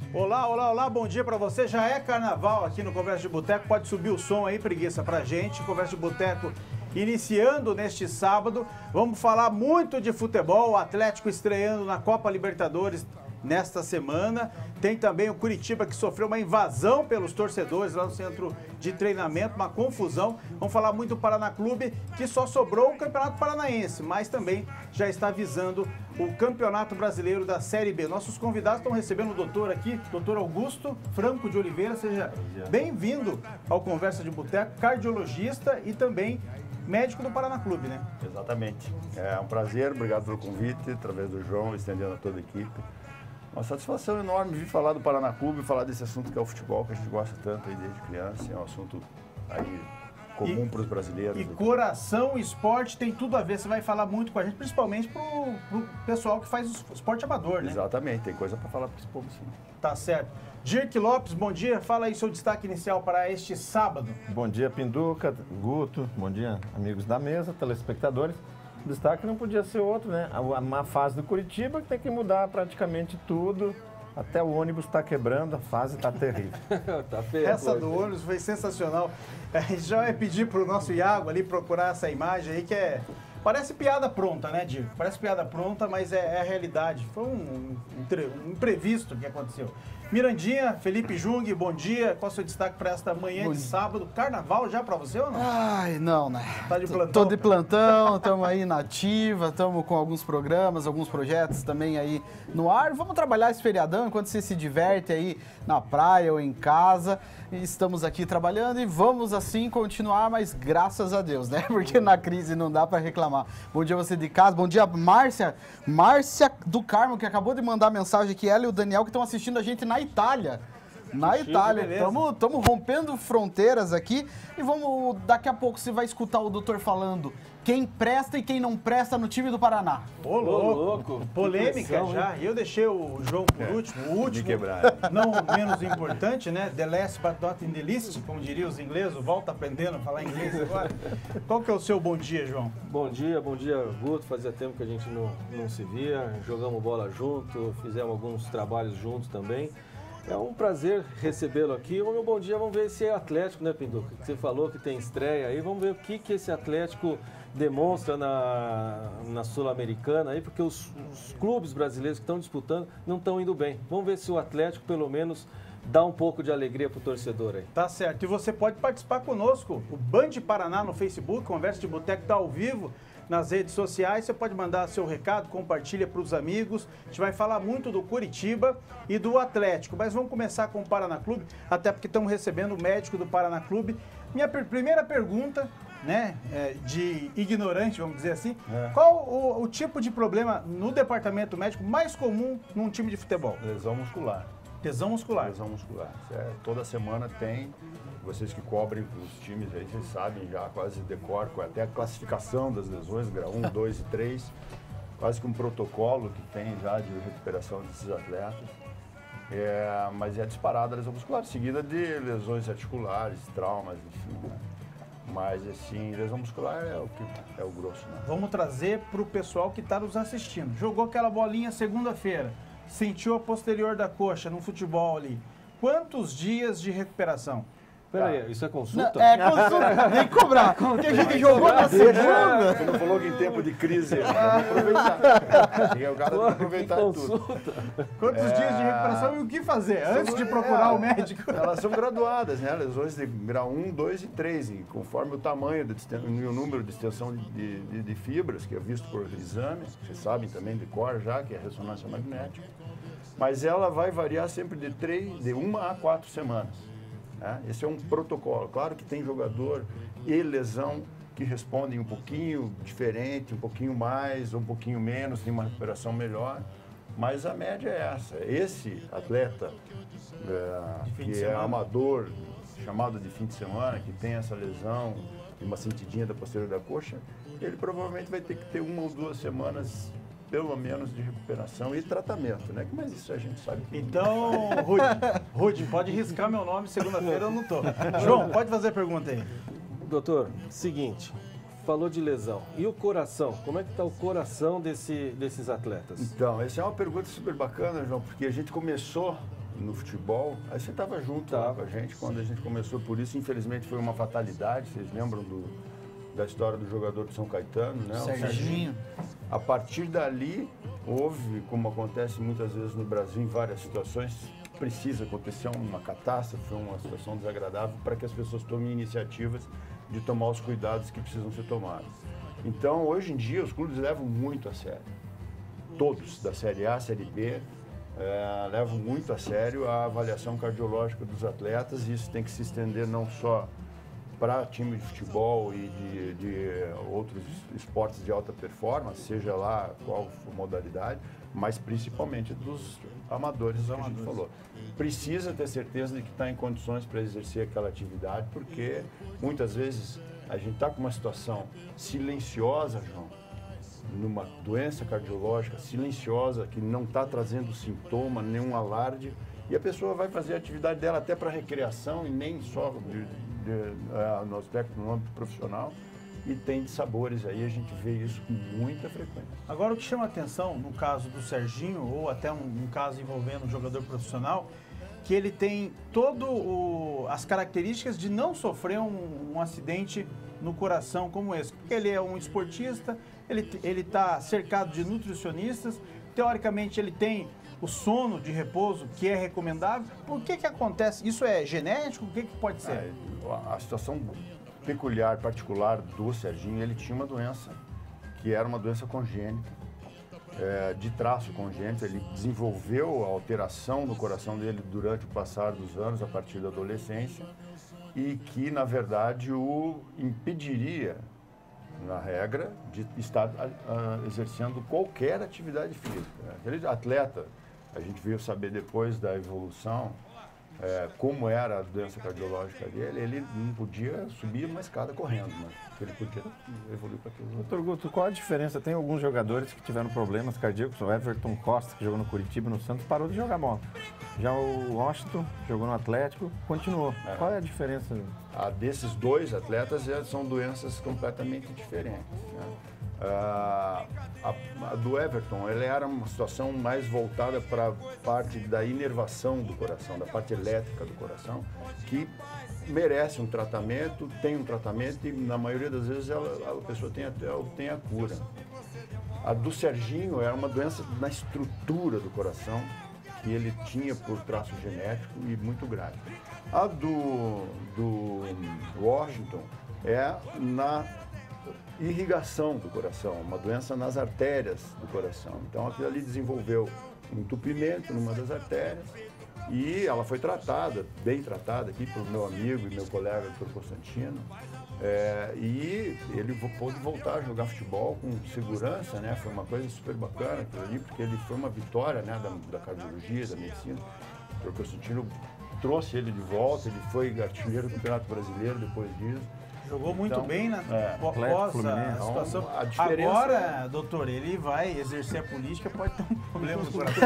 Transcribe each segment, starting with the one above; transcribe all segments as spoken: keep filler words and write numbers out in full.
Olá, olá, olá, bom dia pra você. Já é carnaval aqui no Conversa de Boteco. Pode subir o som aí, preguiça, pra gente. Conversa de Boteco iniciando neste sábado. Vamos falar muito de futebol. O Atlético estreando na Copa Libertadores nesta semana. Tem também o Curitiba, que sofreu uma invasão pelos torcedores lá no centro de treinamento, uma confusão. Vamos falar muito do Paraná Clube, que só sobrou o Campeonato Paranaense, mas também já está visando o Campeonato Brasileiro da Série B. Nossos convidados estão recebendo o doutor aqui, doutor Augusto Franco de Oliveira. Seja bem-vindo ao Conversa de Boteco, cardiologista e também médico do Paraná Clube, né? Exatamente. É um prazer, obrigado pelo convite, através do João, estendendo a toda a equipe. Uma satisfação enorme vir falar do Paraná Clube, falar desse assunto que é o futebol, que a gente gosta tanto aí desde criança. É um assunto aí comum para os brasileiros. E coração, esporte tem tudo a ver. Você vai falar muito com a gente, principalmente pro, pro pessoal que faz o esporte amador, né? Exatamente, tem coisa para falar para esse povo, sim. Tá certo. Dirk Lopes, bom dia. Fala aí seu destaque inicial para este sábado. Bom dia, Pinduca, Guto, bom dia, amigos da mesa, telespectadores. O destaque não podia ser outro, né? A má fase do Curitiba, que tem que mudar praticamente tudo. Até o ônibus está quebrando, a fase está terrível. Tá feio. Essa do ônibus foi sensacional. A gente já vai pedir para o nosso Iago ali procurar essa imagem aí, que é... Parece piada pronta, né, Dirk? Parece piada pronta, mas é, é a realidade. Foi um, um, um imprevisto que aconteceu. Mirandinha, Felipe Jung, bom dia. Qual é o seu destaque para esta manhã bom de sábado? Carnaval já para você ou não? Ai, não, né? Tá de plantão? Tô de plantão, estamos aí na ativa, estamos com alguns programas, alguns projetos também aí no ar. Vamos trabalhar esse feriadão enquanto você se diverte aí na praia ou em casa. Estamos aqui trabalhando e vamos assim continuar, mas graças a Deus, né? Porque na crise não dá para reclamar. Bom dia você de casa, bom dia Márcia, Márcia do Carmo, que acabou de mandar mensagem aqui, ela e o Daniel que estão assistindo a gente na Itália. Na Chique, Itália, estamos rompendo fronteiras aqui e vamos, daqui a pouco você vai escutar o doutor falando quem presta e quem não presta no time do Paraná. Ô, louco, louco. Polêmica pressão, já. E eu deixei o João por é, último, o último, quebrar. Não menos importante, né? The last but not in the list, como diriam os ingleses, volta aprendendo a falar inglês agora. Qual que é o seu bom dia, João? Bom dia, bom dia, Guto. Fazia tempo que a gente não, não se via, jogamos bola junto, fizemos alguns trabalhos juntos também. É um prazer recebê-lo aqui. O meu bom dia, vamos ver esse Atlético, né, Pinduca? Que você falou que tem estreia aí. Vamos ver o que, que esse Atlético demonstra na, na Sul-Americana aí, porque os, os clubes brasileiros que estão disputando não estão indo bem. Vamos ver se o Atlético, pelo menos, dá um pouco de alegria pro torcedor aí. Tá certo. E você pode participar conosco. O Band Paraná no Facebook, Conversa de Boteco está ao vivo nas redes sociais. Você pode mandar seu recado, compartilha para os amigos. A gente vai falar muito do Curitiba e do Atlético, mas vamos começar com o Paraná Clube, até porque estamos recebendo o médico do Paraná Clube. Minha per primeira pergunta, né, é, de ignorante, vamos dizer assim, é. Qual o, o tipo de problema no departamento médico mais comum num time de futebol? Lesão muscular. Lesão muscular. Lesão muscular. É, toda semana tem. Vocês que cobrem os times aí, vocês sabem já, quase decor, até a classificação das lesões, grau um, dois e três, quase que um protocolo que tem já de recuperação desses atletas. É, mas é disparada a lesão muscular, seguida de lesões articulares, traumas, enfim. Né? Mas, assim, lesão muscular é o que é o grosso, né? Vamos trazer para o pessoal que está nos assistindo. Jogou aquela bolinha segunda-feira, sentiu a posterior da coxa no futebol ali. Quantos dias de recuperação? Peraí, ah. isso é consulta? Não, é consulta, tem que cobrar. Porque a gente jogou na segunda. Você não falou que em tempo de crise, vamos aproveitar. E o cara tem que aproveitar tudo. Quantos é... dias de recuperação e o que fazer antes de procurar é, o médico? Elas são graduadas, né? Lesões de grau um, dois e três, e conforme o tamanho e o número de extensão de, de, de fibras, que é visto por exame, vocês sabem também de cor já, que é ressonância magnética. Mas ela vai variar sempre de, três, de uma a quatro semanas. É, esse é um protocolo. Claro que tem jogador e lesão que respondem um pouquinho diferente, um pouquinho mais, um pouquinho menos, tem uma recuperação melhor, mas a média é essa. Esse atleta é, que é amador, chamado de fim de semana, que tem essa lesão e uma sentidinha da posterior da coxa, ele provavelmente vai ter que ter uma ou duas semanas pelo menos de recuperação e tratamento, né? Mas isso a gente sabe. Então, Rude, Rude, pode riscar meu nome, segunda-feira eu não tô. João, pode fazer a pergunta aí. Doutor, seguinte, falou de lesão. E o coração? Como é que está o coração desse, desses atletas? Então, essa é uma pergunta super bacana, João, porque a gente começou no futebol, aí você estava junto lá com a gente quando a gente começou por isso. Infelizmente foi uma fatalidade, vocês lembram do, da história do jogador de São Caetano, né? Serginho. O Serginho. A partir dali, houve, como acontece muitas vezes no Brasil, em várias situações, precisa acontecer uma catástrofe, uma situação desagradável para que as pessoas tomem iniciativas de tomar os cuidados que precisam ser tomados. Então, hoje em dia, os clubes levam muito a sério. Todos, da Série A, Série B, é, levam muito a sério a avaliação cardiológica dos atletas, e isso tem que se estender não só para time de futebol e de, de outros esportes de alta performance, seja lá qual for a modalidade, mas principalmente dos amadores, que a gente falou. Precisa ter certeza de que está em condições para exercer aquela atividade, porque muitas vezes a gente está com uma situação silenciosa, João, numa doença cardiológica silenciosa, que não está trazendo sintoma, nenhum alarde, e a pessoa vai fazer a atividade dela até para recreação e nem só de, de, uh, no aspecto no âmbito profissional, e tem de sabores aí, a gente vê isso com muita frequência. Agora, o que chama a atenção, no caso do Serginho, ou até um, um caso envolvendo um jogador profissional, que ele tem todas as características de não sofrer um, um acidente no coração como esse. Porque ele é um esportista, ele está cercado de nutricionistas, teoricamente ele tem o sono de repouso, que é recomendável. Por que que acontece? Isso é genético? O que que pode ser? É, a, a situação peculiar, particular do Serginho, ele tinha uma doença, que era uma doença congênita, é, de traço congênito. Ele desenvolveu a alteração no coração dele durante o passar dos anos, a partir da adolescência, e que, na verdade, o impediria, na regra, de estar uh, exercendo qualquer atividade física. Aquele atleta, a gente veio saber depois da evolução, é, como era a doença cardiológica dele, ele não podia subir uma escada correndo, mas ele podia evoluir para aquilo. Doutor Guto, qual a diferença? Tem alguns jogadores que tiveram problemas cardíacos, o Everton Costa, que jogou no Curitiba, no Santos, parou de jogar bola. Já o Washington, jogou no Atlético, continuou. É. Qual é a diferença? A desses dois atletas são doenças completamente diferentes, né? Ah, a, a do Everton, ele era uma situação mais voltada para a parte da inervação do coração, da parte elétrica do coração, que merece um tratamento, tem um tratamento e, na maioria das vezes, ela, a pessoa tem, até, tem a cura. A do Serginho era uma doença na estrutura do coração, que ele tinha por traço genético e muito grave. A do, do Washington é na irrigação do coração, uma doença nas artérias do coração. Então, aquilo ali desenvolveu um entupimento numa das artérias e ela foi tratada, bem tratada aqui pelo meu amigo e meu colega, doutor Constantino, é, e ele pôde voltar a jogar futebol com segurança, né? Foi uma coisa super bacana aquilo ali, porque ele foi uma vitória, né, da, da cardiologia, da medicina. O doutor Constantino trouxe ele de volta, ele foi artilheiro do Campeonato Brasileiro depois disso. Jogou muito então, é, bem, né? É, Após a situação. A diferença... Agora, doutor, ele vai exercer a política, pode ter um problema no coração.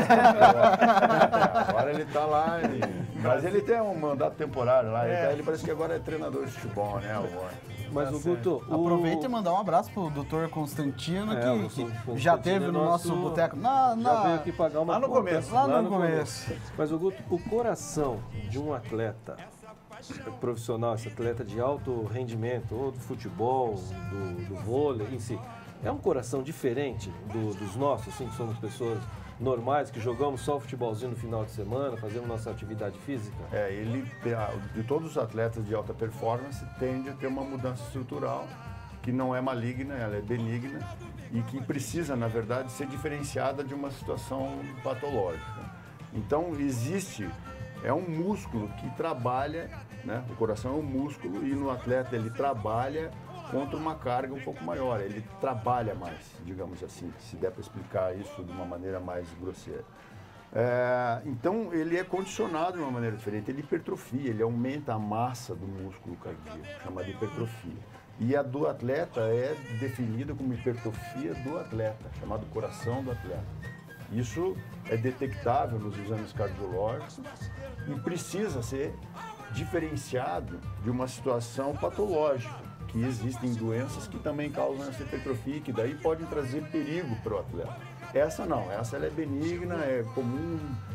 Agora ele está lá, ele... mas ele tem um mandato temporário lá, é. ele, ele parece que agora é treinador de futebol, né? Mas o Guto... O... Aproveita e mandar um abraço pro doutor Constantino, é, que, o que já teve no nosso, nosso boteco. Na, na... Já veio aqui pagar uma lá no conta, começo. Lá, lá no, no começo. começo. Mas o Guto, o coração de um atleta profissional, esse atleta de alto rendimento, ou do futebol, do, do vôlei em si, é um coração diferente do, dos nossos, assim, que somos pessoas normais, que jogamos só futebolzinho no final de semana, fazemos nossa atividade física? É, ele, de todos os atletas de alta performance, tende a ter uma mudança estrutural que não é maligna, ela é benigna e que precisa, na verdade, ser diferenciada de uma situação patológica. Então, existe, é um músculo que trabalha, né? O coração é um músculo e no atleta ele trabalha contra uma carga um pouco maior, ele trabalha mais, digamos assim, se der para explicar isso de uma maneira mais grosseira. É, então ele é condicionado de uma maneira diferente, ele hipertrofia, ele aumenta a massa do músculo cardíaco, chamada hipertrofia. E a do atleta é definida como hipertrofia do atleta, chamado coração do atleta. Isso é detectável nos exames cardiológicos e precisa ser diferenciado de uma situação patológica, que existem doenças que também causam essa hipertrofia, que daí podem trazer perigo para o atleta. Essa não, essa ela é benigna, é comum,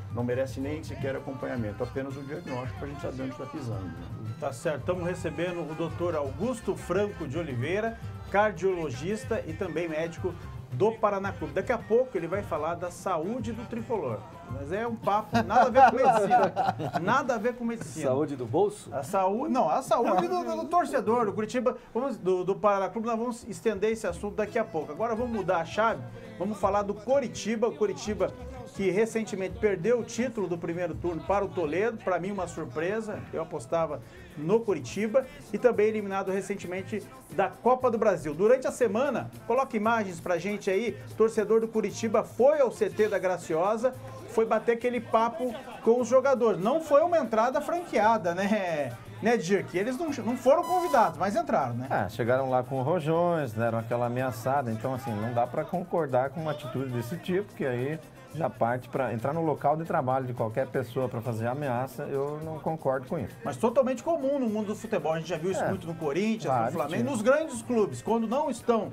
não merece nem sequer acompanhamento, apenas o diagnóstico para a gente saber onde está pisando. Né? Tá certo, estamos recebendo o doutor Augusto Franco de Oliveira, cardiologista e também médico do Paraná Clube. Daqui a pouco ele vai falar da saúde do tricolor. Mas é um papo, nada a ver com medicina. Nada a ver com medicina. Saúde do bolso? A saúde, não, a saúde do, do, do torcedor, do Curitiba, vamos, do, do Paraná Clube, nós vamos estender esse assunto daqui a pouco. Agora vamos mudar a chave, vamos falar do Coritiba, o Coritiba que recentemente perdeu o título do primeiro turno para o Toledo, para mim uma surpresa, eu apostava no Coritiba, e também eliminado recentemente da Copa do Brasil. Durante a semana, coloca imagens pra gente aí, torcedor do Coritiba foi ao C T da Graciosa, foi bater aquele papo com os jogadores. Não foi uma entrada franqueada, né, né, Dirk? Eles não, não foram convidados, mas entraram, né? É, chegaram lá com rojões, deram aquela ameaçada, então assim, não dá para concordar com uma atitude desse tipo, que aí já parte para entrar no local de trabalho de qualquer pessoa para fazer ameaça, eu não concordo com isso. Mas totalmente comum no mundo do futebol, a gente já viu isso é, muito no Corinthians, claro, no Flamengo, sim. nos grandes clubes, quando não estão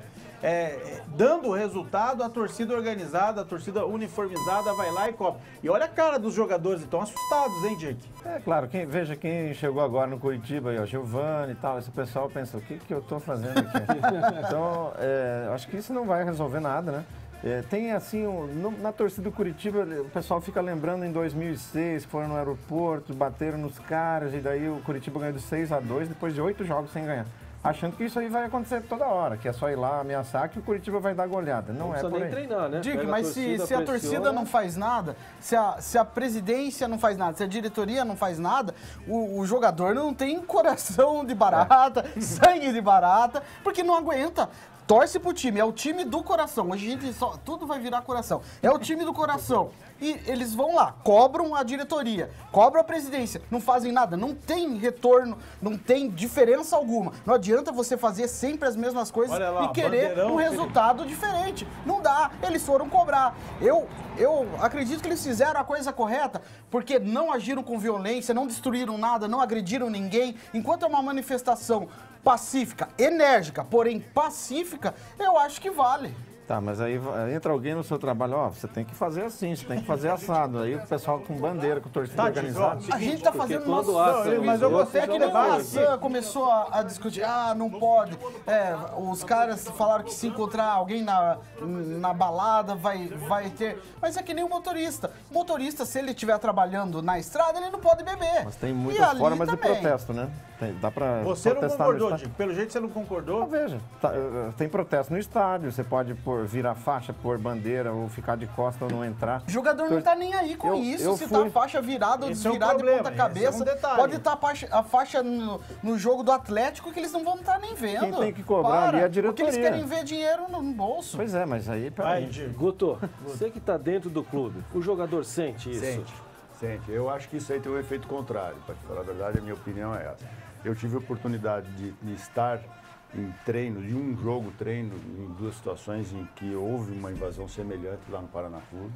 é, dando resultado, a torcida organizada, a torcida uniformizada vai lá e cobra. E olha a cara dos jogadores, estão assustados, hein, Dirk? É claro, quem, veja quem chegou agora no Curitiba, aí, o Giovani e tal, esse pessoal pensa, o que, que eu estou fazendo aqui? Então, é, acho que isso não vai resolver nada, né? É, tem assim, um, no, na torcida do Curitiba, o pessoal fica lembrando em dois mil e seis, foram no aeroporto, bateram nos caras, e daí o Curitiba ganhou de seis a dois depois de oito jogos sem ganhar. Achando que isso aí vai acontecer toda hora, que é só ir lá ameaçar que o Curitiba vai dar goleada. Não, não é por aí. Nem treinar, né? Dick, mas se, se a torcida não faz nada, se a, se a presidência não faz nada, se a diretoria não faz nada, o, o jogador não tem coração de barata, é. sangue de barata, porque não aguenta. Torce pro time, é o time do coração. Hoje a gente só, tudo vai virar coração. É o time do coração. E eles vão lá, cobram a diretoria, cobram a presidência, não fazem nada, não tem retorno, não tem diferença alguma. Não adianta você fazer sempre as mesmas coisas lá, e querer bandeirão, um resultado diferente. Não dá, eles foram cobrar. Eu, eu acredito que eles fizeram a coisa correta, porque não agiram com violência, não destruíram nada, não agrediram ninguém. Enquanto é uma manifestação pacífica, enérgica, porém pacífica, eu acho que vale. Tá, mas aí entra alguém no seu trabalho, ó, você tem que fazer assim, você tem que fazer assado. Aí o pessoal com bandeira, com torcida Tá, organizada. Dico, A gente tá fazendo nosso... Não, eu- mas eu gostei É que que nem levar o aqui. Maçã começou a, a discutir, ah, não pode. É, os caras falaram que se encontrar alguém na, na balada vai, vai ter... Mas é que nem o motorista. O motorista, se ele estiver trabalhando na estrada, ele não pode beber. Mas tem E muitas ali formas de também. protesto, né? Tem, dá pra Você não protestar no concordou, estádio. Dick. Pelo jeito você não concordou. Não, veja, tá, eh, tem protesto no estádio, você pode pôr, virar faixa, pôr bandeira, ou ficar de costa ou não entrar. O jogador não tá nem aí com Eu- isso, eu se fui- tá a faixa virada ou Esse é um desvirada de problema, ponta esse é um cabeça. detalhe. Pode estar a faixa, a faixa no, no jogo do Atlético que eles não vão estar nem vendo. Quem tem que cobrar Para, ali é a Porque eles diretoria. querem ver dinheiro no, no bolso. Pois é, mas aí, Vai, peraí. Dick. Guto, você que está dentro do clube, o jogador sente isso? Sente, sente. Eu acho que isso aí tem um efeito contrário. Para te falar a verdade, a minha opinião é essa. Eu tive a oportunidade de, de estar em treino, de um jogo treino, em duas situações em que houve uma invasão semelhante lá no Paraná Clube.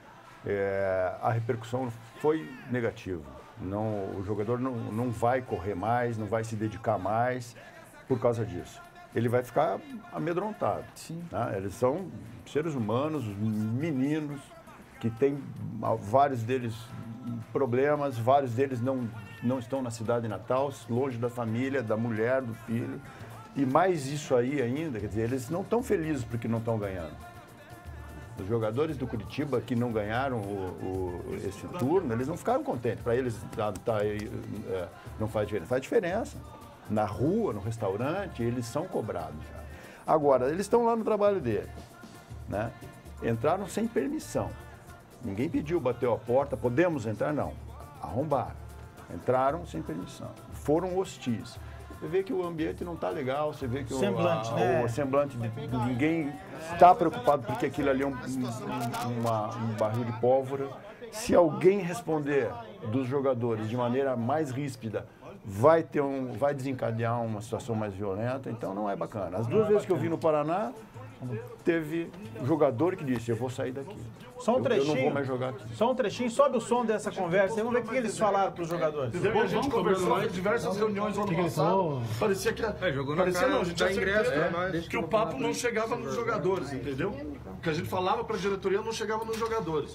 É, a repercussão foi negativa. Não, o jogador não, não vai correr mais, não vai se dedicar mais por causa disso. Ele vai ficar amedrontado. Sim. Né? Eles são seres humanos, meninos, que têm vários deles problemas, vários deles não, não estão na cidade natal, longe da família, da mulher, do filho. E mais isso aí ainda, quer dizer, eles não estão felizes porque não estão ganhando. Os jogadores do Curitiba que não ganharam o, o, esse turno, eles não ficaram contentes. Para eles tá, tá, é, não faz diferença. Faz diferença. Na rua, no restaurante, eles são cobrados. Agora, eles estão lá no trabalho dele. Né? Entraram sem permissão. Ninguém pediu, bateu a porta, podemos entrar? Não. Arrombaram. Entraram sem permissão. Foram hostis. Você vê que o ambiente não está legal, você vê que Semblante, o, a, né? o semblante de, de ninguém está preocupado porque aquilo ali é um, um, uma, um barril de pólvora. Se alguém responder dos jogadores de maneira mais ríspida, vai, ter um, vai desencadear uma situação mais violenta, então não é bacana. As duas vezes que eu vi no Paraná, teve jogador que disse, eu vou sair daqui. Só um eu, trechinho. eu não vou mais jogar aqui. Só um trechinho, sobe o som dessa conversa e vamos ver o que eles falaram para os jogadores. A gente conversou em diversas reuniões no ano passado. Parecia que. É, jogou na parecia cara, não, a gente dá tinha ingresso certeza, pra nós. que o papo não chegava nos jogadores, entendeu? O que a gente falava para a diretoria não chegava nos jogadores.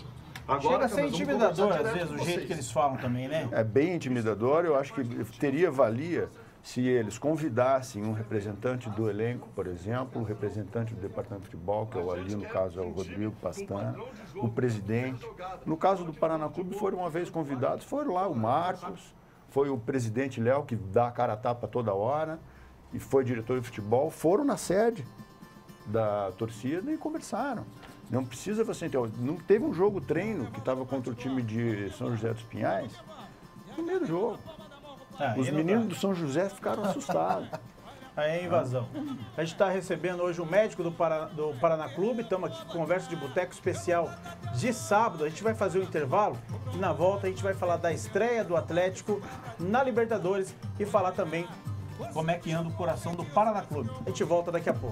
Agora, Chega a cara, ser nós vamos intimidador, conversar às direto vezes, com o jeito vocês. que eles falam também, né? É bem intimidador, eu acho que teria valia se eles convidassem um representante do elenco, por exemplo, um representante do departamento de futebol, que é o ali, no caso é o Rodrigo Pastan, o presidente. No caso do Paraná Clube, foram uma vez convidados, foram lá o Marcos, foi o presidente Léo, que dá a cara a tapa toda hora, e foi diretor de futebol, foram na sede da torcida e conversaram. Não precisa você entender. Não teve um jogo treino que estava contra o time de São José dos Pinhais, primeiro jogo. Ah, Os aí não meninos dá. do São José ficaram assustados. Aí é invasão. A gente está recebendo hoje o médico do, Para, do Paraná Clube. Estamos aqui com conversa de boteco especial de sábado. A gente vai fazer um intervalo e na volta a gente vai falar da estreia do Atlético na Libertadores e falar também como é que anda o coração do Paraná Clube. A gente volta daqui a pouco.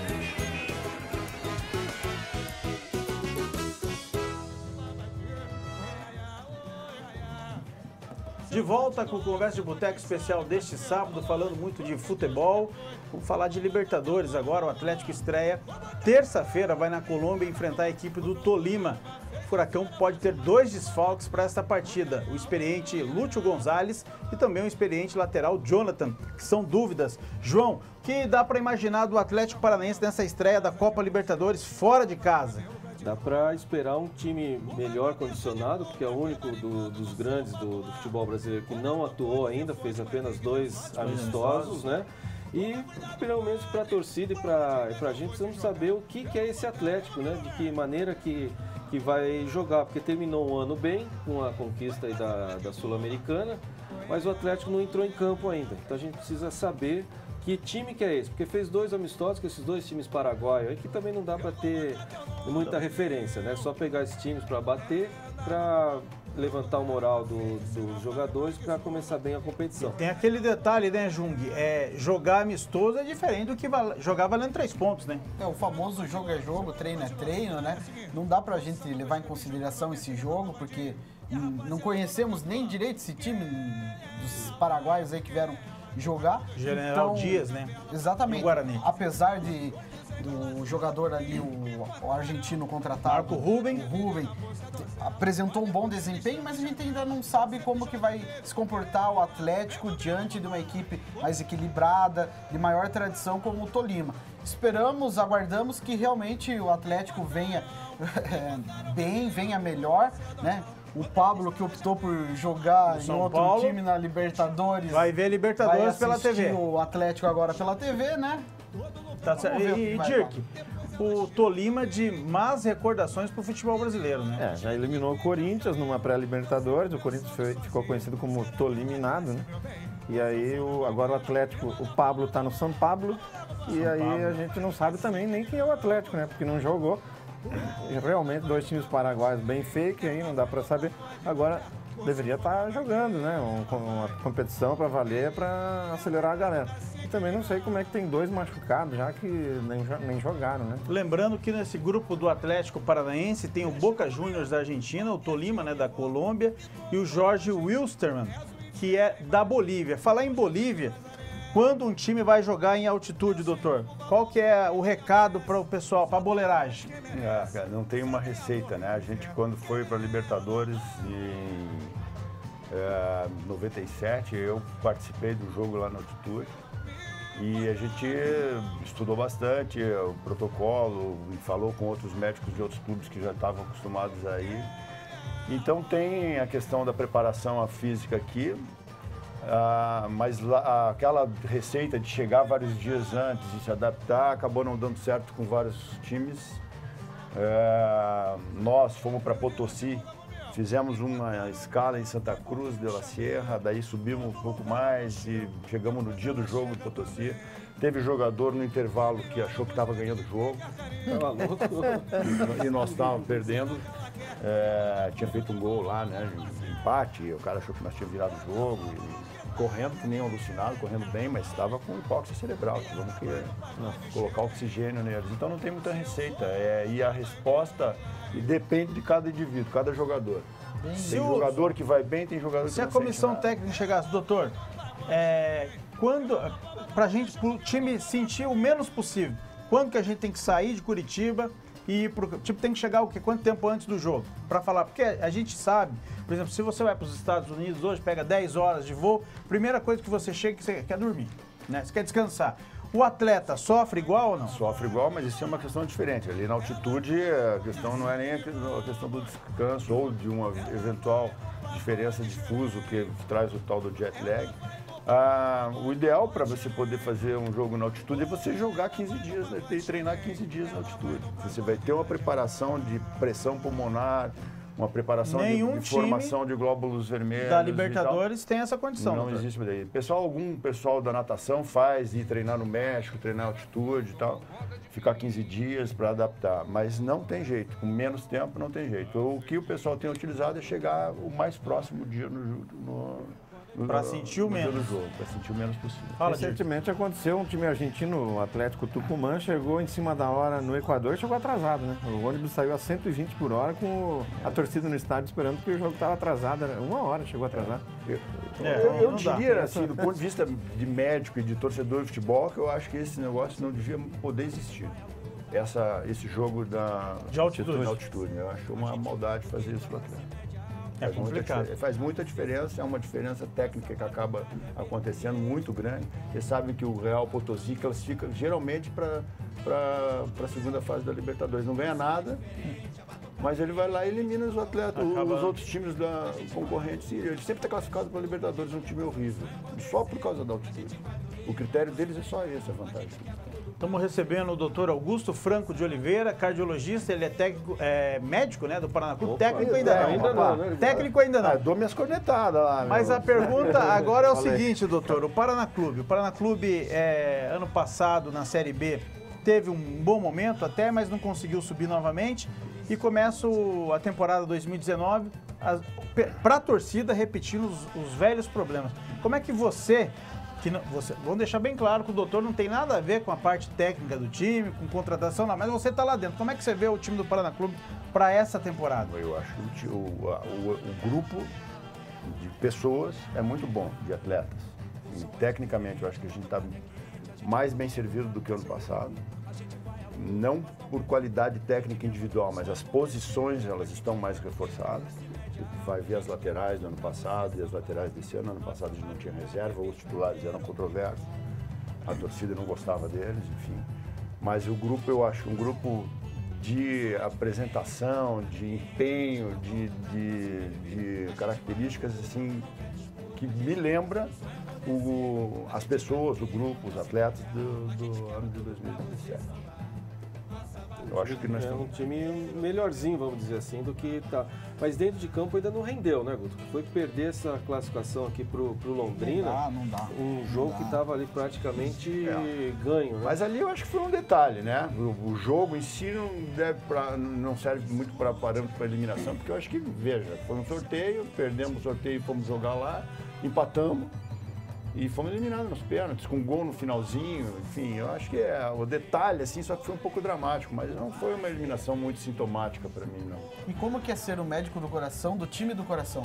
De volta com o Conversa de Boteco especial deste sábado, falando muito de futebol. Vamos falar de Libertadores agora. O Atlético estreia terça-feira, vai na Colômbia enfrentar a equipe do Tolima. O Furacão pode ter dois desfalques para esta partida. O experiente Lúcio Gonzalez e também o experiente lateral Jonathan, que são dúvidas. João, o que dá para imaginar do Atlético Paranaense nessa estreia da Copa Libertadores fora de casa? Dá para esperar um time melhor condicionado, porque é o único do, dos grandes do, do futebol brasileiro que não atuou ainda, fez apenas dois amistosos, né? E, pelo menos para a torcida e para a gente, precisamos saber o que, que é esse Atlético, né? De que maneira que, que vai jogar, porque terminou um ano bem, com a conquista aí da, da Sul-Americana, mas o Atlético não entrou em campo ainda. Então a gente precisa saber que time que é esse, porque fez dois amistosos com esses dois times paraguaios aí que também não dá para ter muita referência, né? Só pegar esses times para bater, para levantar o moral do, dos jogadores, para começar bem a competição. Tem aquele detalhe, né, Jung? É, jogar amistoso é diferente do que val- jogar valendo três pontos, né? É, o famoso jogo é jogo, treino é treino, né? Não dá pra gente levar em consideração esse jogo, porque hum, não conhecemos nem direito esse time hum, dos paraguaios aí que vieram jogar. General Então, Dias, né? Exatamente. E o Guarani. Apesar de do jogador ali, o, o argentino contratado, Marco Ruben. o Ruben, te- apresentou um bom desempenho, mas a gente ainda não sabe como que vai se comportar o Atlético diante de uma equipe mais equilibrada, de maior tradição como o Tolima. Esperamos, aguardamos que realmente o Atlético venha é, bem, venha melhor, né? O Pablo, que optou por jogar em São outro Paulo. time na Libertadores, Vai ver Libertadores vai pela T V. assistir o Atlético agora pela T V, né? Tá certo. Vamos ver o que E, vai Dirk, o Tolima de más recordações pro futebol brasileiro, né? É, já eliminou o Corinthians numa pré-Libertadores, o Corinthians foi- ficou conhecido como Toliminado, né? E aí o, agora o Atlético, o Pablo tá no São Pablo, e aí a gente não sabe também nem quem é o Atlético, né? Porque não jogou. E realmente dois times paraguaios bem fake aí, não dá pra saber. Agora deveria estar jogando, né? Um- uma competição pra valer, pra acelerar a galera. E também não sei como é que tem dois machucados, já que nem, jo- nem jogaram, né? Lembrando que nesse grupo do Atlético Paranaense tem o Boca Juniors da Argentina, o Tolima, né, da Colômbia, e o Jorge Wilstermann, que é da Bolívia. Falar em Bolívia, quando um time vai jogar em altitude, doutor? Qual que é o recado para o pessoal, para a boleiragem? Ah, cara, não tem uma receita, né? A gente, quando foi para Libertadores em eh, noventa e sete, eu participei do jogo lá na altitude e a gente estudou bastante o protocolo e falou com outros médicos de outros clubes que já estavam acostumados a ir. Então tem a questão da preparação física aqui, ah, mas lá, aquela receita de chegar vários dias antes e se adaptar acabou não dando certo com vários times. É, nós fomos para Potosí, fizemos uma escala em Santa Cruz de la Sierra, daí subimos um pouco mais e chegamos no dia do jogo em Potosí. Teve jogador no intervalo que achou que estava ganhando o jogo Tava louco. e nós estávamos perdendo. É, tinha feito um gol lá, né? De empate, e o cara achou que nós tínhamos virado o jogo. E, correndo que nem um alucinado, correndo bem, mas estava com hipóxia cerebral. Tivemos que colocar oxigênio neles. Então não tem muita receita. É, e a resposta e depende de cada indivíduo, cada jogador. Tem Se o- jogador que vai bem, tem jogador que Se a não comissão sente nada. técnica chegasse, doutor, é, quando, pra gente, pro time sentir o menos possível, quando que a gente tem que sair de Curitiba e ir pro... Tipo, tem que chegar o quê? Quanto tempo antes do jogo? Pra falar, porque a gente sabe, por exemplo, se você vai para os Estados Unidos hoje, pega dez horas de voo, primeira coisa que você chega, que você quer dormir, né? Você quer descansar. O atleta sofre igual ou não? Sofre igual, mas isso é uma questão diferente. Ali na altitude, a questão não é nem a questão do descanso ou de uma eventual diferença de fuso que traz o tal do jet lag. Ah, o ideal para você poder fazer um jogo na altitude é você jogar quinze dias, né? E treinar quinze dias na altitude. Você vai ter uma preparação de pressão pulmonar, uma preparação Nenhum de, de formação de glóbulos vermelhos. Da Libertadores tem essa condição. Não doutor. existe daí. Pessoal, algum pessoal da natação faz ir treinar no México, treinar em altitude e tal, ficar quinze dias para adaptar, mas não tem jeito, com menos tempo não tem jeito. O que o pessoal tem utilizado é chegar o mais próximo dia no, no, no Para sentir o no dia menos. do jogo, para sentir o menos possível. Fala, Diego. Recentemente aconteceu, um time argentino, o Atlético Tucumã, chegou em cima da hora no Equador e chegou atrasado, né? O ônibus saiu a cento e vinte por hora com a torcida no estádio esperando que o jogo estava atrasado. Era uma hora chegou atrasado. Eu, É, eu, eu não dá. diria, assim, do ponto de vista de médico e de torcedor de futebol, que eu acho que esse negócio não devia poder existir. Essa, esse jogo da, De altitude. de altitude. Eu acho uma maldade fazer isso para o atleta. É Faz muita complicado. difer- Faz muita diferença, é uma diferença técnica que acaba acontecendo muito grande. Vocês sabem que o Real Potosí classifica geralmente para a segunda fase da Libertadores. Não ganha nada, mas ele vai lá e elimina os atletas, Acaba- os outros times da concorrentes. Ele sempre está classificado para a Libertadores, um time horrível, só por causa da altitude. O critério deles é só esse, a vantagem. Estamos recebendo o doutor Augusto Franco de Oliveira, cardiologista, ele é técnico, é, médico, né, do Paraná Clube. Técnico ainda é, não. ainda não, né? Técnico ainda não. Ah, dou minhas cornetadas lá. Mas meu. a pergunta agora é o seguinte, doutor. O Paraná Clube, o Paraná Clube é, ano passado na Série B teve um bom momento até, mas não conseguiu subir novamente e começa o- a temporada dois mil e dezenove para a torcida repetindo os, os velhos problemas. Como é que você, que não, você, vamos deixar bem claro que o doutor não tem nada a ver com a parte técnica do time, com contratação, não, mas você está lá dentro. Como é que você vê o time do Paraná Clube para essa temporada? Eu acho que o, ti- o, a- o- o grupo de pessoas é muito bom, de atletas. E, tecnicamente, eu acho que a gente está mais bem servido do que ano passado. Não por qualidade técnica individual, mas as posições elas estão mais reforçadas. Você vai ver as laterais do ano passado e as laterais desse ano. Ano passado a gente não tinha reserva, os titulares eram controversos. A torcida não gostava deles, enfim. Mas o grupo, eu acho, um grupo de apresentação, de empenho, de, de, de características assim que me lembra o, as pessoas, o grupo, os atletas do, do ano de dois mil e dezessete. Eu acho que nós É um estamos... time melhorzinho, vamos dizer assim, do que tá. Mas dentro de campo ainda não rendeu, né, Guto? Foi perder essa classificação aqui pro, pro Londrina. Não dá, não dá. Um Não jogo dá. que estava ali praticamente É. ganho, né? Mas ali eu acho que foi um detalhe, né? O, o jogo em si não, deve pra, não serve muito para parâmetro para eliminação, porque eu acho que, veja, foi um sorteio, perdemos o sorteio e fomos jogar lá, empatamos e fomos eliminados nos pênaltis, com um gol no finalzinho, enfim, eu acho que é o detalhe, assim, só que foi um pouco dramático, mas não foi uma eliminação muito sintomática para mim, não. E como que é ser o médico do coração, do time do coração?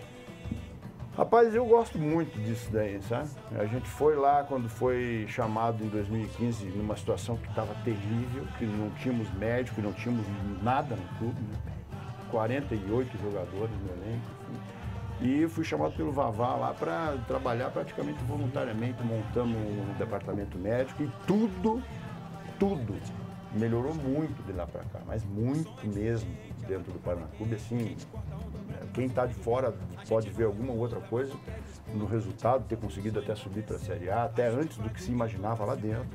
Rapaz, eu gosto muito disso daí, sabe? A gente foi lá quando foi chamado em dois mil e quinze numa situação que estava terrível, que não tínhamos médico, não tínhamos nada no clube, né? quarenta e oito jogadores no elenco, enfim. E fui chamado pelo Vavá lá para trabalhar praticamente voluntariamente, montamos um departamento médico e tudo, tudo melhorou muito de lá para cá, mas muito mesmo dentro do Paraná Clube, assim, quem está de fora pode ver alguma outra coisa no resultado, ter conseguido até subir para a Série A, até antes do que se imaginava lá dentro,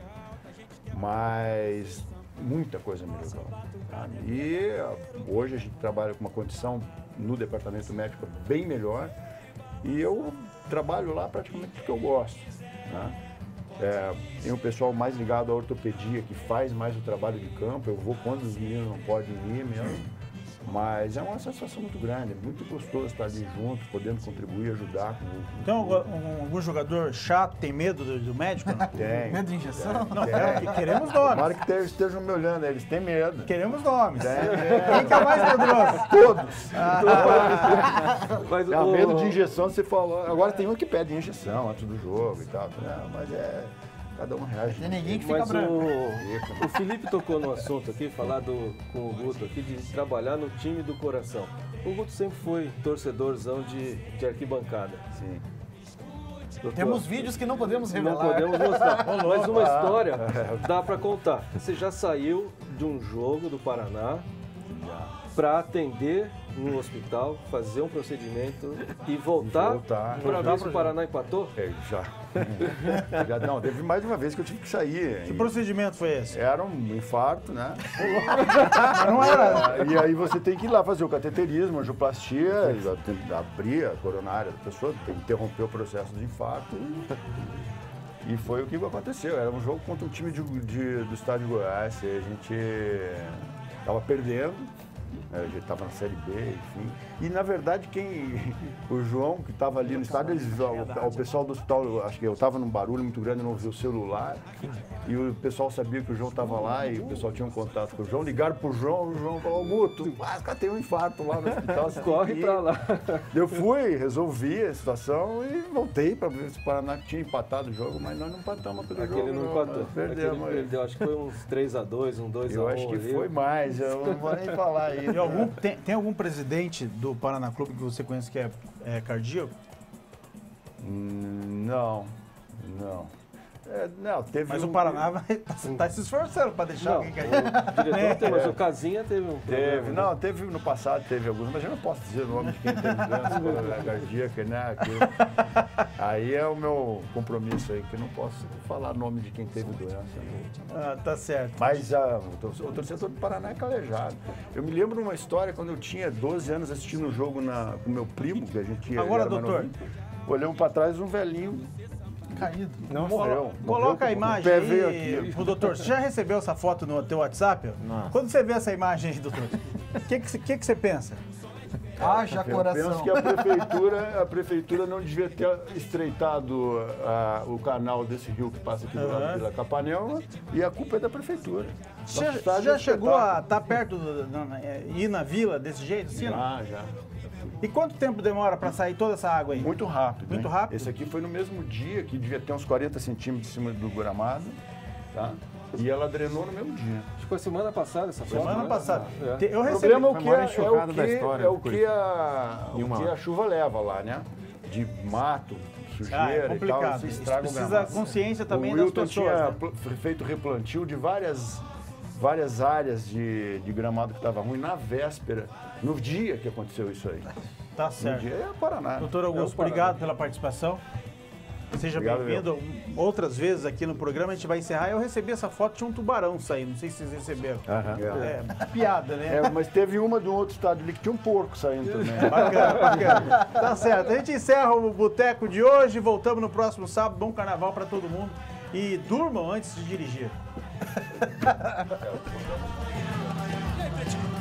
mas muita coisa melhorou. Sabe? E hoje a gente trabalha com uma condição no departamento médico bem melhor e eu trabalho lá praticamente porque eu gosto. Né? É, tem um pessoal mais ligado à ortopedia que faz mais o trabalho de campo, eu vou quando os meninos não podem ir mesmo. Mas é uma sensação muito grande, é muito gostoso estar ali junto, podendo contribuir, ajudar. Com, com Então, algum, algum jogador chato tem medo do, do médico? Não? Tem. Medo de injeção? Não, é, queremos nomes. Tomara que te- estejam me olhando, eles têm medo. Queremos nomes. É. Quem que é o mais medroso? Todos. Mas Ah, o- medo de injeção, você falou. Agora tem um que pede injeção antes do jogo e tal. Né? Mas é. cada um reage. Tem ninguém que fica Mas branco. o, o Felipe tocou no assunto aqui, falar do, com o Guto aqui, de trabalhar no time do coração. O Guto sempre foi torcedorzão de, de arquibancada. Sim. Doutor, Temos vídeos que não podemos não revelar. podemos mostrar, mas uma história dá para contar. Você já saiu de um jogo do Paraná para atender no hospital, fazer um procedimento e voltar, voltar. para ver se o Paraná empatou? É, já. já. Não, teve mais uma vez que eu tive que sair. Que procedimento foi esse? Era um infarto, né? Não era. E aí você tem que ir lá fazer o cateterismo, angioplastia, e abrir a coronária da pessoa, tem que interromper o processo de infarto. E foi o que aconteceu. Era um jogo contra um time de, de, do estado de Goiás. E a gente estava perdendo. A gente estava na Série B, enfim. E, na verdade, quem... O João, que estava ali no estádio, eles, o, o pessoal do hospital, acho que eu estava num barulho muito grande, não ouvi o celular. E o pessoal sabia que o João estava lá e o pessoal tinha um contato com o João. Ligaram pro João, o João falou, Guto, ah, cara, tem um infarto lá no hospital. Corre para lá. Eu fui, resolvi a situação e voltei para ver se o Paraná tinha empatado o jogo, mas nós não empatamos aquele jogo. Aquele não empatou. Perdemos. Aquele perdeu, acho que foi uns três a dois, um dois a um. Eu acho que ali. foi mais, eu não vou nem falar aí. Tem algum, tem, tem algum presidente do Paraná Clube que você conhece que é, é cardíaco? Hum, Não, não. É, não, teve Mas um- o Paraná vai, tá se esforçando para deixar Não, alguém cair. o diretor tem, mas o Casinha teve um Teve, problema. não, teve no passado, teve alguns, mas eu não posso dizer o nome de quem teve doença cardíaca, né? Aquilo. Aí é o meu compromisso aí, que eu não posso falar o nome de quem teve doença. Né? Ah, tá certo. Mas ah, o tor- o torcedor do Paraná é calejado. Eu me lembro de uma história quando eu tinha doze anos assistindo um jogo na, com meu primo, que a gente ia. Agora, era mais doutor. novinho. Olhamos para trás um velhinho. Caído. Não morreu. Coloca a morreu, imagem o pé veio aí, aqui. pro doutor. Você já recebeu essa foto no teu WhatsApp? Não. Quando você vê essa imagem aí, doutor, o que, que, que, que você pensa? Haja Eu coração. penso que a prefeitura, a prefeitura não devia ter estreitado ah, o canal desse rio que passa aqui do lado da Vila Capanema, e a culpa é da prefeitura. Você Nosso estádio já é um chegou a espetáculo. estar perto, do, do, é, ir na vila desse jeito, assim? não? Já, já. E quanto tempo demora para sair toda essa água aí? Muito rápido. Muito hein? rápido? Esse aqui foi no mesmo dia, que devia ter uns quarenta centímetros em cima do gramado, tá? E ela drenou no mesmo dia. Acho que foi semana passada essa foto. Semana né? passada. É. Te- Eu O recebi. problema é o foi a que, maior é, é enxurrada o da que, história é o do que, a, Em uma o que hora. a chuva leva lá, né? De mato, sujeira Ah, é e tal, complicado. isso Isso estraga o precisa gramado. consciência também o das Wilton pessoas. tinha né? pl- feito replantio de várias, várias áreas de, de gramado que estava ruim na véspera, no dia que aconteceu isso aí. Tá No certo. dia é Paraná. Doutor Augusto, É o Paraná. obrigado pela participação. Seja Obrigado, bem-vindo. Outras vezes aqui no programa a gente vai encerrar. Eu recebi essa foto, tinha um tubarão saindo. Não sei se vocês receberam. É, piada, né? É, mas teve uma de um outro estádio ali que tinha um porco saindo também. Bacana, bacana. Tá certo. A gente encerra o Boteco de hoje. Voltamos no próximo sábado. Bom carnaval para todo mundo. E durmam antes de dirigir. E aí, Pretinho?